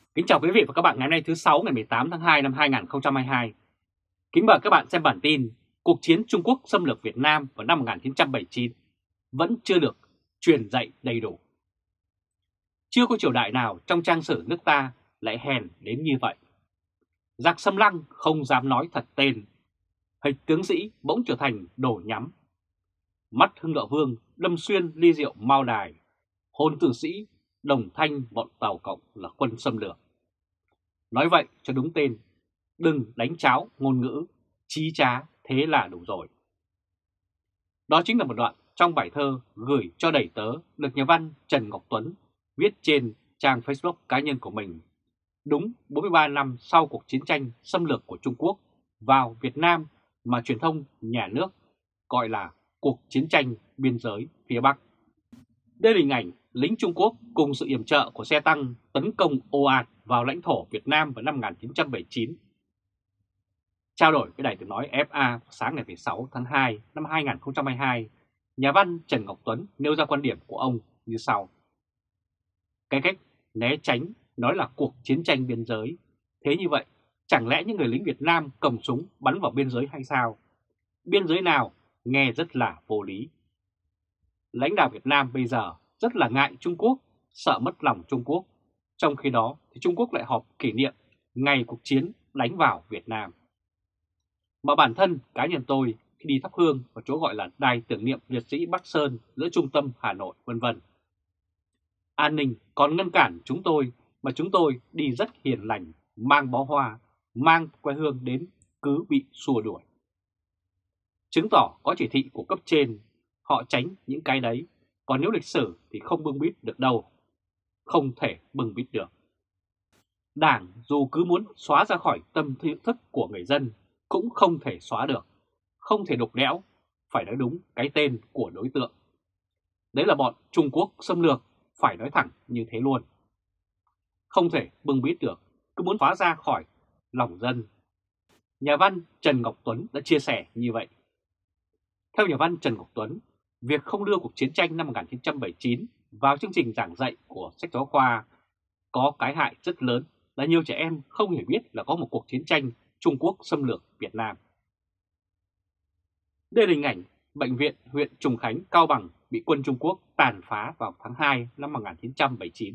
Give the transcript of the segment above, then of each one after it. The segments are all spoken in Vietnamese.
Kính chào quý vị và các bạn ngày hôm nay thứ 6 ngày 18 tháng 2 năm 2022. Kính mời các bạn xem bản tin cuộc chiến Trung Quốc xâm lược Việt Nam vào năm 1979 vẫn chưa được truyền dạy đầy đủ. Chưa có triều đại nào trong trang sử nước ta lại hèn đến như vậy. Giặc xâm lăng không dám nói thật tên, hịch tướng sĩ bỗng trở thành đồ nhắm. Mắt Hưng Đạo Vương đâm xuyên ly rượu Mao Đài, hồn tử sĩ Đồng Thanh bọn Tàu Cộng là quân xâm lược. Nói vậy cho đúng tên, đừng đánh cháo ngôn ngữ, chí trá thế là đủ rồi. Đó chính là một đoạn trong bài thơ Gửi cho đầy tớ được nhà văn Trần Ngọc Tuấn viết trên trang Facebook cá nhân của mình. Đúng 43 năm sau cuộc chiến tranh xâm lược của Trung Quốc vào Việt Nam mà truyền thông nhà nước gọi là cuộc chiến tranh biên giới phía Bắc. Đây là hình ảnh lính Trung Quốc cùng sự yểm trợ của xe tăng tấn công ồ ạt vào lãnh thổ Việt Nam vào năm 1979. Trao đổi với Đài Tiếng nói FA sáng ngày 16 tháng 2 năm 2022, nhà văn Trần Ngọc Tuấn nêu ra quan điểm của ông như sau. Cái cách né tránh nói là cuộc chiến tranh biên giới. Thế như vậy, chẳng lẽ những người lính Việt Nam cầm súng bắn vào biên giới hay sao? Biên giới nào nghe rất là vô lý. Lãnh đạo Việt Nam bây giờ rất là ngại Trung Quốc, sợ mất lòng Trung Quốc. Trong khi đó thì Trung Quốc lại họp kỷ niệm ngày cuộc chiến đánh vào Việt Nam. Mà bản thân cá nhân tôi khi đi thắp hương ở chỗ gọi là đài tưởng niệm liệt sĩ Bắc Sơn giữa trung tâm Hà Nội vân vân. An ninh còn ngăn cản chúng tôi mà chúng tôi đi rất hiền lành, mang bó hoa, mang quê hương đến cứ bị xua đuổi. Chứng tỏ có chỉ thị của cấp trên, họ tránh những cái đấy, còn nếu lịch sử thì không bưng bít được đâu, không thể bưng bít được. Đảng dù cứ muốn xóa ra khỏi tâm thức của người dân cũng không thể xóa được, không thể đục đẽo, phải nói đúng cái tên của đối tượng. Đấy là bọn Trung Quốc xâm lược, phải nói thẳng như thế luôn. Không thể bưng bít được, cứ muốn xóa ra khỏi lòng dân. Nhà văn Trần Ngọc Tuấn đã chia sẻ như vậy. Theo nhà văn Trần Ngọc Tuấn, việc không đưa cuộc chiến tranh năm 1979 vào chương trình giảng dạy của sách giáo khoa có cái hại rất lớn là nhiều trẻ em không hề biết là có một cuộc chiến tranh Trung Quốc xâm lược Việt Nam. Đây là hình ảnh bệnh viện huyện Trùng Khánh, Cao Bằng bị quân Trung Quốc tàn phá vào tháng 2 năm 1979.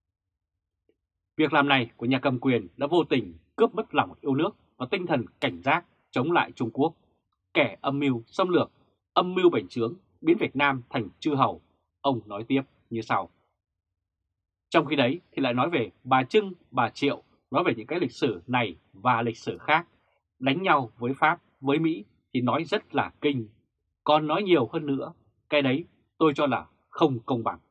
Việc làm này của nhà cầm quyền đã vô tình cướp mất lòng yêu nước và tinh thần cảnh giác chống lại Trung Quốc, kẻ âm mưu xâm lược, âm mưu bành trướng biến Việt Nam thành chư hầu. Ông nói tiếp như sau. Trong khi đấy thì lại nói về bà Trưng, bà Triệu, nói về những cái lịch sử này và lịch sử khác, đánh nhau với Pháp, với Mỹ thì nói rất là kinh, còn nói nhiều hơn nữa, cái đấy tôi cho là không công bằng.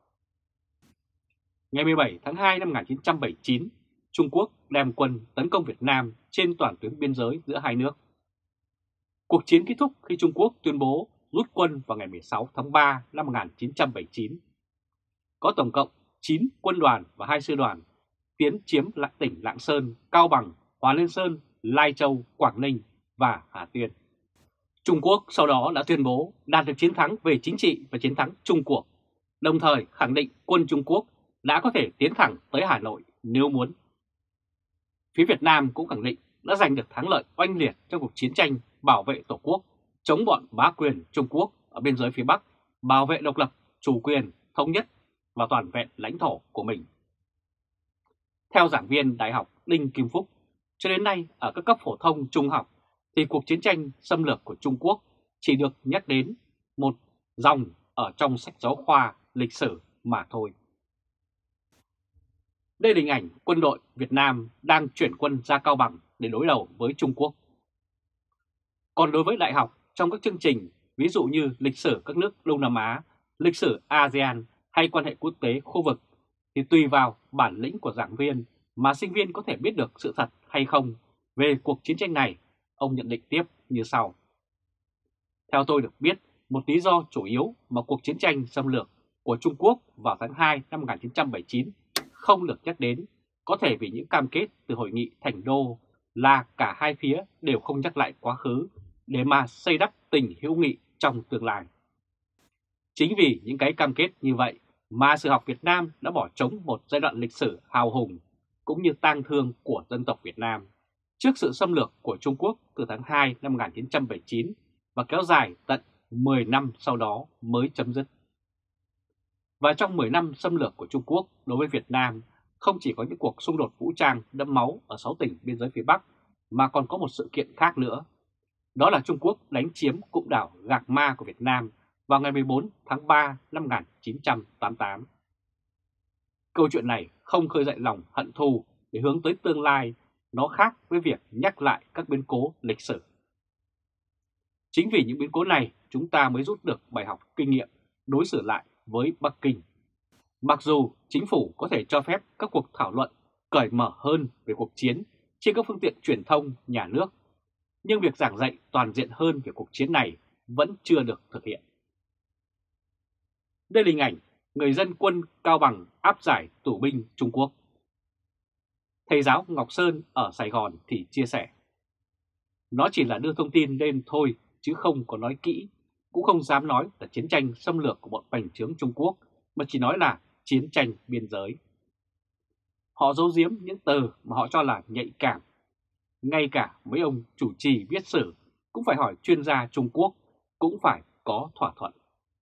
Ngày 17 tháng 2 năm 1979, Trung Quốc đem quân tấn công Việt Nam trên toàn tuyến biên giới giữa hai nước. Cuộc chiến kết thúc khi Trung Quốc tuyên bố rút quân vào ngày 16 tháng 3 năm 1979. Có tổng cộng 9 quân đoàn và 2 sư đoàn tiến chiếm lại tỉnh Lạng Sơn, Cao Bằng, Hòa Liên Sơn, Lai Châu, Quảng Ninh và Hà Tiên. Trung Quốc sau đó đã tuyên bố đạt được chiến thắng về chính trị và chiến thắng chung cuộc, đồng thời khẳng định quân Trung Quốc đã có thể tiến thẳng tới Hà Nội nếu muốn. Phía Việt Nam cũng khẳng định đã giành được thắng lợi oanh liệt trong cuộc chiến tranh bảo vệ Tổ quốc, chống bọn bá quyền Trung Quốc ở biên giới phía Bắc, bảo vệ độc lập, chủ quyền, thống nhất và toàn vẹn lãnh thổ của mình. Theo giảng viên Đại học Đinh Kim Phúc, cho đến nay ở các cấp phổ thông trung học thì cuộc chiến tranh xâm lược của Trung Quốc chỉ được nhắc đến một dòng ở trong sách giáo khoa lịch sử mà thôi. Đây là hình ảnh quân đội Việt Nam đang chuyển quân ra Cao Bằng để đối đầu với Trung Quốc. Còn đối với đại học trong các chương trình ví dụ như lịch sử các nước Đông Nam Á, lịch sử ASEAN hay quan hệ quốc tế khu vực thì tùy vào bản lĩnh của giảng viên mà sinh viên có thể biết được sự thật hay không về cuộc chiến tranh này, ông nhận định tiếp như sau. Theo tôi được biết, một lý do chủ yếu mà cuộc chiến tranh xâm lược của Trung Quốc vào tháng 2 năm 1979 không được nhắc đến có thể vì những cam kết từ Hội nghị Thành Đô là cả hai phía đều không nhắc lại quá khứ để mà xây đắp tình hữu nghị trong tương lai. Chính vì những cái cam kết như vậy mà Sử học Việt Nam đã bỏ trống một giai đoạn lịch sử hào hùng cũng như tang thương của dân tộc Việt Nam trước sự xâm lược của Trung Quốc từ tháng 2 năm 1979 và kéo dài tận 10 năm sau đó mới chấm dứt. Và trong 10 năm xâm lược của Trung Quốc đối với Việt Nam, không chỉ có những cuộc xung đột vũ trang đẫm máu ở 6 tỉnh biên giới phía Bắc, mà còn có một sự kiện khác nữa. Đó là Trung Quốc đánh chiếm cụm đảo Gạc Ma của Việt Nam vào ngày 14 tháng 3 năm 1988. Câu chuyện này không khơi dậy lòng hận thù để hướng tới tương lai, nó khác với việc nhắc lại các biến cố lịch sử. Chính vì những biến cố này, chúng ta mới rút được bài học kinh nghiệm đối xử lại với Bắc Kinh. Mặc dù chính phủ có thể cho phép các cuộc thảo luận cởi mở hơn về cuộc chiến trên các phương tiện truyền thông nhà nước, nhưng việc giảng dạy toàn diện hơn về cuộc chiến này vẫn chưa được thực hiện. Đây là hình ảnh người dân quân Cao Bằng áp giải tù binh Trung Quốc. Thầy giáo Ngọc Sơn ở Sài Gòn thì chia sẻ: nó chỉ là đưa thông tin lên thôi chứ không có nói kỹ, cũng không dám nói là chiến tranh xâm lược của bọn bành trướng Trung Quốc, mà chỉ nói là chiến tranh biên giới. Họ giấu giếm những từ mà họ cho là nhạy cảm. Ngay cả mấy ông chủ trì viết sử cũng phải hỏi chuyên gia Trung Quốc, cũng phải có thỏa thuận.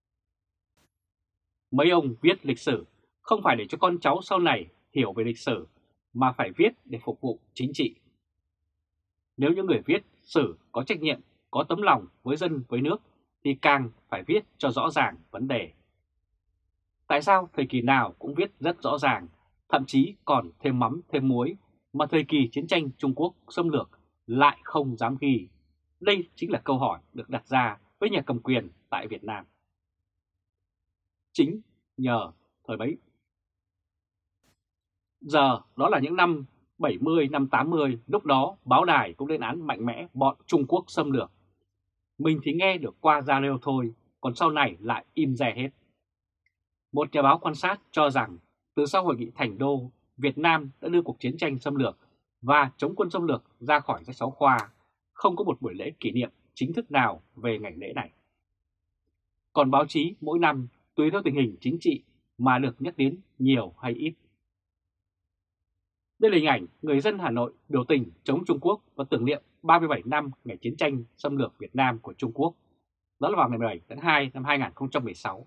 Mấy ông viết lịch sử không phải để cho con cháu sau này hiểu về lịch sử, mà phải viết để phục vụ chính trị. Nếu những người viết sử có trách nhiệm, có tấm lòng với dân với nước thì càng phải viết cho rõ ràng vấn đề. Tại sao thời kỳ nào cũng viết rất rõ ràng, thậm chí còn thêm mắm thêm muối, mà thời kỳ chiến tranh Trung Quốc xâm lược lại không dám ghi? Đây chính là câu hỏi được đặt ra với nhà cầm quyền tại Việt Nam. Chính nhờ thời bấy giờ, đó là những năm 70, năm 80, lúc đó báo đài cũng lên án mạnh mẽ bọn Trung Quốc xâm lược. Mình thì nghe được qua radio thôi, còn sau này lại im re hết. Một nhà báo quan sát cho rằng từ sau hội nghị Thành Đô, Việt Nam đã đưa cuộc chiến tranh xâm lược và chống quân xâm lược ra khỏi sách giáo khoa, không có một buổi lễ kỷ niệm chính thức nào về ngày lễ này. Còn báo chí mỗi năm tùy theo tình hình chính trị mà được nhắc đến nhiều hay ít. Đây là hình ảnh người dân Hà Nội biểu tình chống Trung Quốc và tưởng niệm 37 năm ngày chiến tranh xâm lược Việt Nam của Trung Quốc. Đó là vào ngày 17 tháng 2 năm 2016.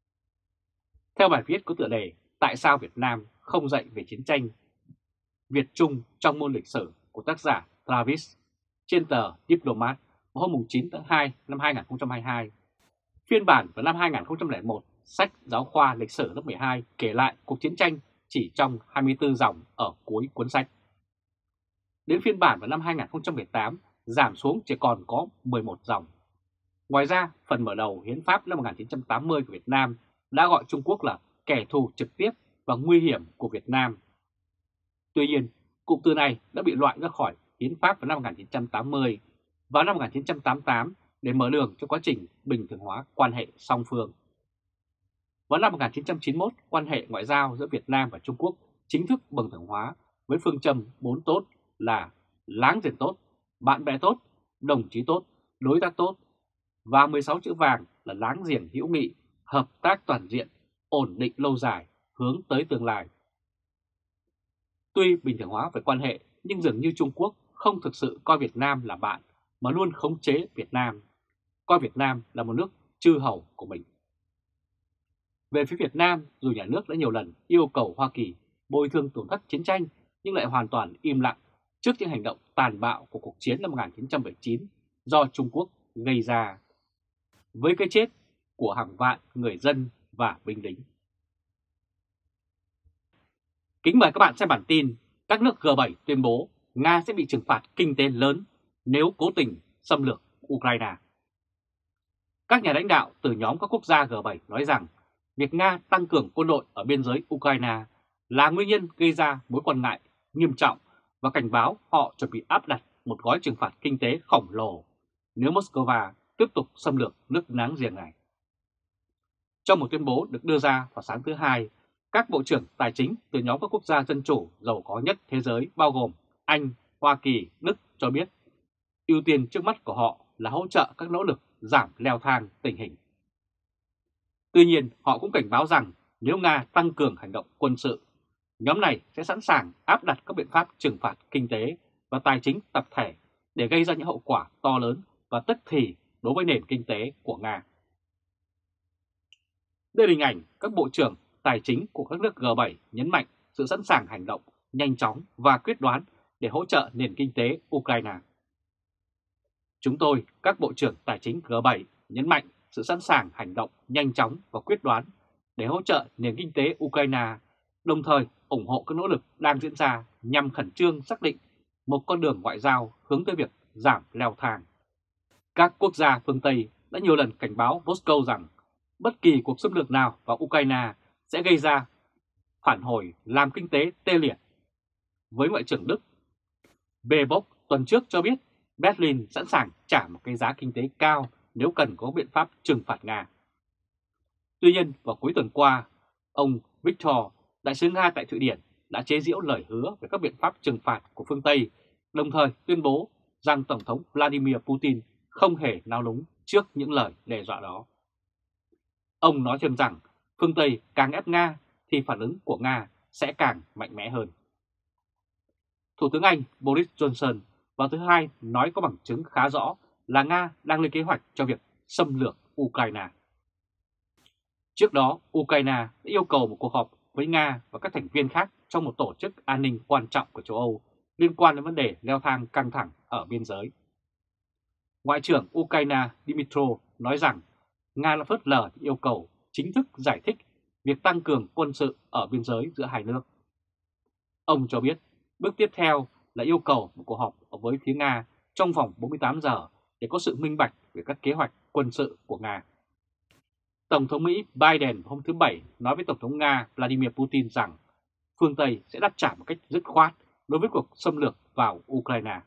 Theo bài viết có tựa đề "Tại sao Việt Nam không dạy về chiến tranh Việt Trung trong môn lịch sử" của tác giả Travis trên tờ Diplomat vào hôm 9 tháng 2 năm 2022. Phiên bản vào năm 2001, sách giáo khoa lịch sử lớp 12 kể lại cuộc chiến tranh chỉ trong 24 dòng ở cuối cuốn sách. Đến phiên bản vào năm 2018 giảm xuống chỉ còn có 11 dòng. Ngoài ra, phần mở đầu Hiến pháp năm 1980 của Việt Nam đã gọi Trung Quốc là kẻ thù trực tiếp và nguy hiểm của Việt Nam. Tuy nhiên, cụm từ này đã bị loại ra khỏi Hiến pháp vào năm 1980 và năm 1988 để mở đường cho quá trình bình thường hóa quan hệ song phương. Vào năm 1991, quan hệ ngoại giao giữa Việt Nam và Trung Quốc chính thức bình thường hóa với phương châm 4 tốt là láng giềng tốt, bạn bè tốt, đồng chí tốt, đối tác tốt, và 16 chữ vàng là láng giềng hữu nghị, hợp tác toàn diện, ổn định lâu dài, hướng tới tương lai. Tuy bình thường hóa về quan hệ, nhưng dường như Trung Quốc không thực sự coi Việt Nam là bạn, mà luôn khống chế Việt Nam, coi Việt Nam là một nước chư hầu của mình. Về phía Việt Nam, dù nhà nước đã nhiều lần yêu cầu Hoa Kỳ bồi thường tổn thất chiến tranh, nhưng lại hoàn toàn im lặng trước những hành động tàn bạo của cuộc chiến năm 1979 do Trung Quốc gây ra, với cái chết của hàng vạn người dân và binh lính. Kính mời các bạn xem bản tin: các nước G7 tuyên bố Nga sẽ bị trừng phạt kinh tế lớn nếu cố tình xâm lược Ukraine. Các nhà lãnh đạo từ nhóm các quốc gia G7 nói rằng việc Nga tăng cường quân đội ở biên giới Ukraine là nguyên nhân gây ra mối quan ngại nghiêm trọng và cảnh báo họ chuẩn bị áp đặt một gói trừng phạt kinh tế khổng lồ nếu Moscow tiếp tục xâm lược nước láng giềng này. Trong một tuyên bố được đưa ra vào sáng thứ Hai, các bộ trưởng tài chính từ nhóm các quốc gia dân chủ giàu có nhất thế giới bao gồm Anh, Hoa Kỳ, Đức cho biết ưu tiên trước mắt của họ là hỗ trợ các nỗ lực giảm leo thang tình hình. Tuy nhiên, họ cũng cảnh báo rằng nếu Nga tăng cường hành động quân sự, Nhóm này sẽ sẵn sàng áp đặt các biện pháp trừng phạt kinh tế và tài chính tập thể để gây ra những hậu quả to lớn và tức thì đối với nền kinh tế của Nga. Đây là hình ảnh các bộ trưởng tài chính của các nước G7 nhấn mạnh sự sẵn sàng hành động nhanh chóng và quyết đoán để hỗ trợ nền kinh tế Ukraine. Chúng tôi, các bộ trưởng tài chính G7 nhấn mạnh sự sẵn sàng hành động nhanh chóng và quyết đoán để hỗ trợ nền kinh tế Ukraine, đồng thời ủng hộ các nỗ lực đang diễn ra nhằm khẩn trương xác định một con đường ngoại giao hướng tới việc giảm leo thang. Các quốc gia phương Tây đã nhiều lần cảnh báo Moscow rằng bất kỳ cuộc xâm lược nào vào Ukraine sẽ gây ra phản hồi làm kinh tế tê liệt. Với Ngoại trưởng Đức Baerbock tuần trước cho biết Berlin sẵn sàng trả một cái giá kinh tế cao nếu cần có biện pháp trừng phạt Nga. Tuy nhiên, vào cuối tuần qua, ông Victor, đại sứ Nga tại Thụy Điển, đã chế giễu lời hứa về các biện pháp trừng phạt của phương Tây, đồng thời tuyên bố rằng Tổng thống Vladimir Putin không hề nao núng trước những lời đe dọa đó. Ông nói thêm rằng phương Tây càng ép Nga thì phản ứng của Nga sẽ càng mạnh mẽ hơn. Thủ tướng Anh Boris Johnson vào thứ Hai nói có bằng chứng khá rõ là Nga đang lên kế hoạch cho việc xâm lược Ukraine. Trước đó, Ukraine đã yêu cầu một cuộc họp với Nga và các thành viên khác trong một tổ chức an ninh quan trọng của châu Âu liên quan đến vấn đề leo thang căng thẳng ở biên giới. Ngoại trưởng Ukraine Dmytro nói rằng Nga đã phớt lờ yêu cầu chính thức giải thích việc tăng cường quân sự ở biên giới giữa hai nước. Ông cho biết bước tiếp theo là yêu cầu một cuộc họp với phía Nga trong vòng 48 giờ để có sự minh bạch về các kế hoạch quân sự của Nga. Tổng thống Mỹ Biden hôm thứ Bảy nói với Tổng thống Nga Vladimir Putin rằng phương Tây sẽ đáp trả một cách dứt khoát đối với cuộc xâm lược vào Ukraine.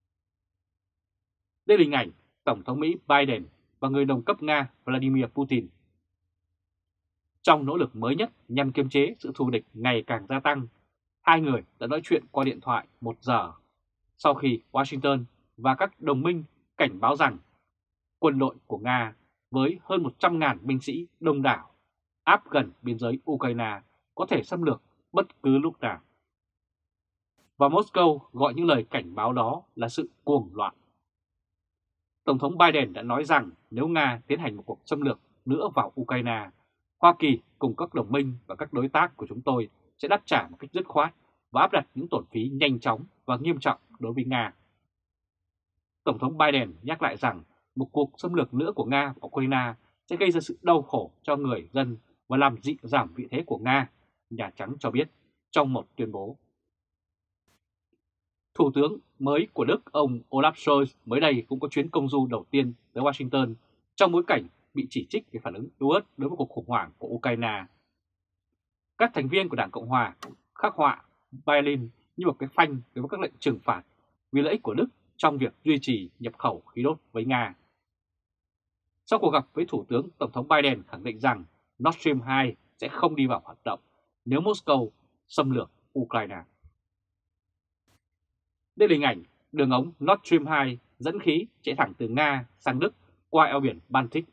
Đây là hình ảnh Tổng thống Mỹ Biden và người đồng cấp Nga Vladimir Putin. Trong nỗ lực mới nhất nhằm kiềm chế sự thù địch ngày càng gia tăng, hai người đã nói chuyện qua điện thoại 1 giờ sau khi Washington và các đồng minh cảnh báo rằng quân đội của Nga với hơn 100.000 binh sĩ đông đảo áp gần biên giới Ukraine có thể xâm lược bất cứ lúc nào. Và Moscow gọi những lời cảnh báo đó là sự cuồng loạn. Tổng thống Biden đã nói rằng nếu Nga tiến hành một cuộc xâm lược nữa vào Ukraine, Hoa Kỳ cùng các đồng minh và các đối tác của chúng tôi sẽ đáp trả một cách dứt khoát và áp đặt những tổn phí nhanh chóng và nghiêm trọng đối với Nga. Tổng thống Biden nhắc lại rằng một cuộc xâm lược nữa của Nga vào Ukraine sẽ gây ra sự đau khổ cho người dân và làm giảm vị thế của Nga, Nhà Trắng cho biết trong một tuyên bố. Thủ tướng mới của Đức ông Olaf Scholz mới đây cũng có chuyến công du đầu tiên tới Washington trong bối cảnh bị chỉ trích về phản ứng yếu ớt đối với cuộc khủng hoảng của Ukraine. Các thành viên của Đảng Cộng Hòa khắc họa Berlin như một cái phanh đối với các lệnh trừng phạt vì lợi ích của Đức trong việc duy trì nhập khẩu khí đốt với Nga. Sau cuộc gặp với Thủ tướng, Tổng thống Biden khẳng định rằng Nord Stream 2 sẽ không đi vào hoạt động nếu Moscow xâm lược Ukraine. Đây là hình ảnh đường ống Nord Stream 2 dẫn khí chạy thẳng từ Nga sang Đức qua eo biển Baltic.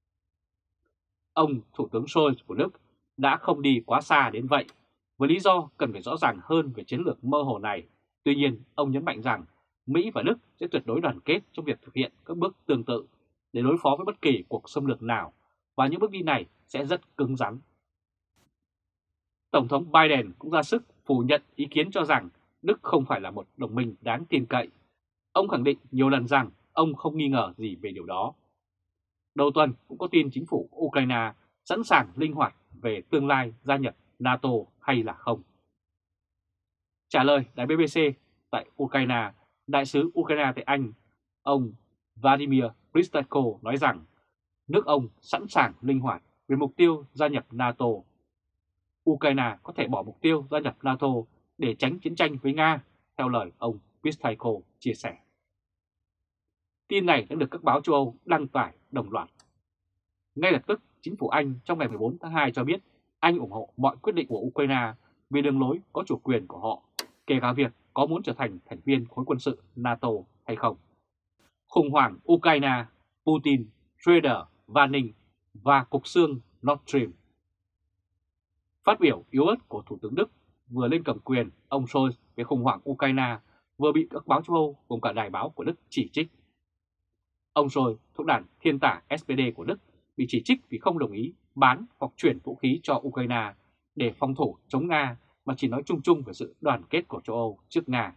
Ông Thủ tướng Scholz của Đức đã không đi quá xa đến vậy, với lý do cần phải rõ ràng hơn về chiến lược mơ hồ này. Tuy nhiên, ông nhấn mạnh rằng Mỹ và Đức sẽ tuyệt đối đoàn kết trong việc thực hiện các bước tương tự để đối phó với bất kỳ cuộc xâm lược nào, và những bước đi này sẽ rất cứng rắn. Tổng thống Biden cũng ra sức phủ nhận ý kiến cho rằng Đức không phải là một đồng minh đáng tin cậy. Ông khẳng định nhiều lần rằng ông không nghi ngờ gì về điều đó. Đầu tuần cũng có tin chính phủ Ukraine sẵn sàng linh hoạt về tương lai gia nhập NATO hay là không. Trả lời đài BBC tại Ukraine, đại sứ Ukraine tại Anh, ông Vladimir Pristatko nói rằng nước ông sẵn sàng linh hoạt về mục tiêu gia nhập NATO. Ukraine có thể bỏ mục tiêu gia nhập NATO để tránh chiến tranh với Nga, theo lời ông Pristatko chia sẻ. Tin này đã được các báo châu Âu đăng tải đồng loạt. Ngay lập tức, chính phủ Anh trong ngày 14 tháng 2 cho biết Anh ủng hộ mọi quyết định của Ukraine về đường lối có chủ quyền của họ, kể cả việc có muốn trở thành thành viên khối quân sự NATO hay không. Khủng hoảng Ukraine, Putin, Schroeder, Vanning và cục xương Nord Stream. Phát biểu yếu ớt của Thủ tướng Đức vừa lên cầm quyền, ông Scholz về khủng hoảng Ukraine vừa bị các báo châu Âu cùng cả đài báo của Đức chỉ trích. Ông Scholz thuộc đảng thiên tả SPD của Đức bị chỉ trích vì không đồng ý bán hoặc chuyển vũ khí cho Ukraine để phòng thủ chống Nga mà chỉ nói chung chung về sự đoàn kết của châu Âu trước Nga.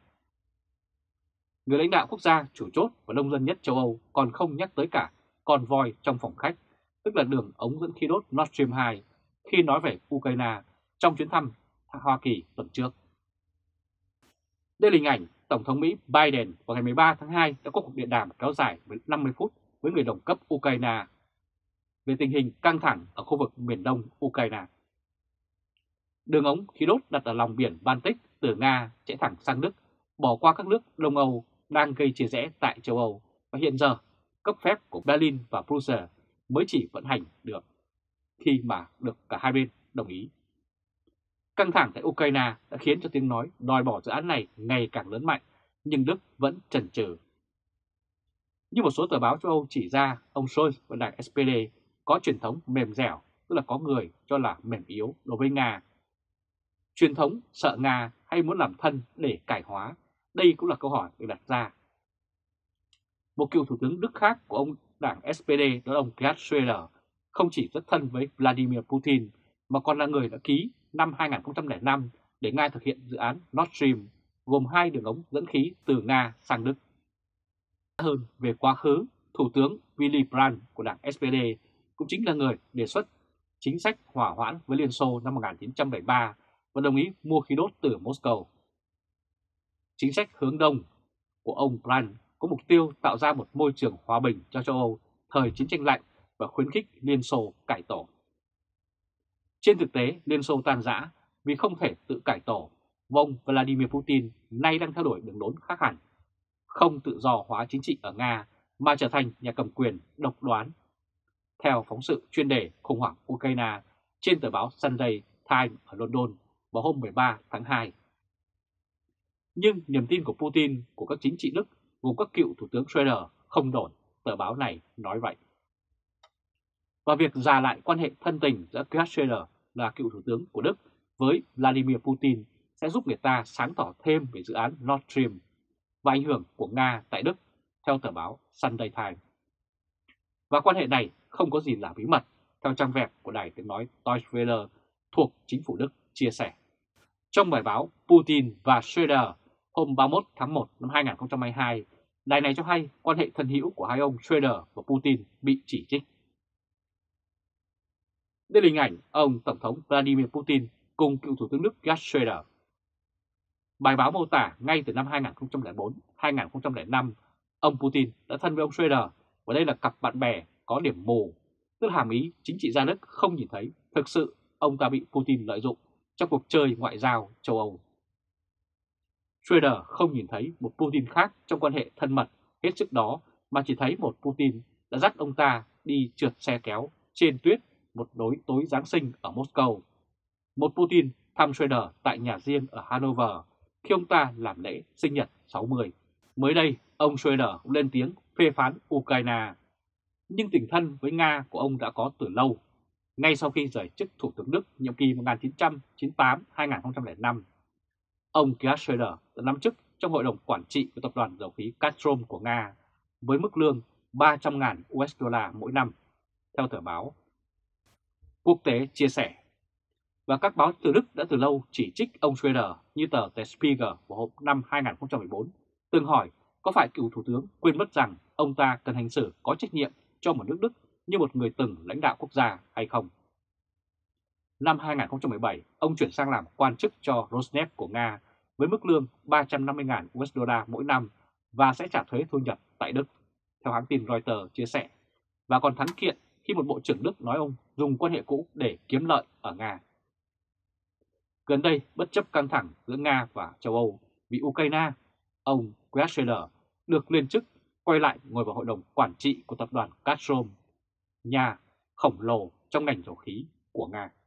Người lãnh đạo quốc gia chủ chốt và đông dân nhất châu Âu còn không nhắc tới cả con voi trong phòng khách, tức là đường ống dẫn khí đốt Nord Stream 2, khi nói về Ukraine trong chuyến thăm Hoa Kỳ tuần trước. Đây là hình ảnh Tổng thống Mỹ Biden vào ngày 13 tháng 2 đã có cuộc điện đàm kéo dài 50 phút với người đồng cấp Ukraine về tình hình căng thẳng ở khu vực miền đông Ukraine. Đường ống khí đốt đặt ở lòng biển Baltic từ Nga chạy thẳng sang Đức, bỏ qua các nước Đông Âu đang gây chia rẽ tại châu Âu, và hiện giờ cấp phép của Berlin và Brussels mới chỉ vận hành được khi mà được cả hai bên đồng ý. Căng thẳng tại Ukraine đã khiến cho tiếng nói đòi bỏ dự án này ngày càng lớn mạnh, nhưng Đức vẫn chần chừ. Như một số tờ báo châu Âu chỉ ra, ông Scholz và đảng SPD có truyền thống mềm dẻo, tức là có người cho là mềm yếu đối với Nga. Truyền thống sợ Nga hay muốn làm thân để cải hóa, đây cũng là câu hỏi được đặt ra. Một cựu thủ tướng Đức khác của ông đảng SPD đó là ông Gerhard Schröder không chỉ rất thân với Vladimir Putin mà còn là người đã ký năm 2005 để Nga thực hiện dự án Nord Stream, gồm 2 đường ống dẫn khí từ Nga sang Đức. Hơn về quá khứ, Thủ tướng Willy Brandt của đảng SPD cũng chính là người đề xuất chính sách hỏa hoãn với Liên Xô năm 1973 và đồng ý mua khí đốt từ Moscow. Chính sách hướng đông của ông Brandt có mục tiêu tạo ra một môi trường hòa bình cho châu Âu thời chiến tranh lạnh và khuyến khích Liên Xô cải tổ. Trên thực tế, Liên Xô tan rã vì không thể tự cải tổ, và ông Vladimir Putin nay đang theo đuổi đường lối khác hẳn, không tự do hóa chính trị ở Nga mà trở thành nhà cầm quyền độc đoán. Theo phóng sự chuyên đề khủng hoảng Ukraine trên tờ báo Sunday Times ở London vào hôm 13 tháng 2. Nhưng niềm tin của Putin của các chính trị Đức gồm các cựu Thủ tướng Schröder không đổi, tờ báo này nói vậy. Và việc già lại quan hệ thân tình giữa Gerhard Schröder là cựu Thủ tướng của Đức với Vladimir Putin sẽ giúp người ta sáng tỏ thêm về dự án Nord Stream và ảnh hưởng của Nga tại Đức, theo tờ báo Sunday Times. Và quan hệ này không có gì là bí mật, theo trang web của đài tiếng nói Deutsche Welle thuộc chính phủ Đức chia sẻ. Trong bài báo Putin và Schröder hôm 31 tháng 1 năm 2022, đài này cho hay quan hệ thân hữu của hai ông Schröder và Putin bị chỉ trích. Đây là hình ảnh ông Tổng thống Vladimir Putin cùng cựu Thủ tướng Đức Gerhard Schröder. Bài báo mô tả ngay từ năm 2004-2005, ông Putin đã thân với ông Schröder và đây là cặp bạn bè có điểm mù, tức là hàm ý chính trị gia Đức không nhìn thấy thực sự ông ta bị Putin lợi dụng trong cuộc chơi ngoại giao châu Âu. Schröder không nhìn thấy một Putin khác trong quan hệ thân mật hết sức đó mà chỉ thấy một Putin đã dắt ông ta đi trượt xe kéo trên tuyết một tối Giáng sinh ở Moscow. Một Putin thăm Schröder tại nhà riêng ở Hanover khi ông ta làm lễ sinh nhật 60. Mới đây, ông Schröder cũng lên tiếng phê phán Ukraine. Nhưng tình thân với Nga của ông đã có từ lâu. Ngay sau khi rời chức Thủ tướng Đức nhiệm kỳ 1998-2005, ông Gerhard Schröder đã nắm chức trong hội đồng quản trị của tập đoàn dầu khí Gazprom của Nga với mức lương 300.000 USD mỗi năm, theo tờ báo Quốc tế chia sẻ. Và các báo từ Đức đã từ lâu chỉ trích ông Schröder như tờ Der Spiegel vào hôm năm 2014 từng hỏi có phải cựu Thủ tướng quên mất rằng ông ta cần hành xử có trách nhiệm cho một nước Đức như một người từng lãnh đạo quốc gia hay không. Năm 2017, ông chuyển sang làm quan chức cho Rosneft của Nga với mức lương 350.000 USD mỗi năm và sẽ trả thuế thu nhập tại Đức, theo hãng tin Reuters chia sẻ, và còn thắng kiện khi một bộ trưởng Đức nói ông dùng quan hệ cũ để kiếm lợi ở Nga. Gần đây, bất chấp căng thẳng giữa Nga và châu Âu vì Ukraine, ông Gerhard Schröder được lên chức quay lại ngồi vào hội đồng quản trị của tập đoàn Gazprom, nhà khổng lồ trong ngành dầu khí của Nga.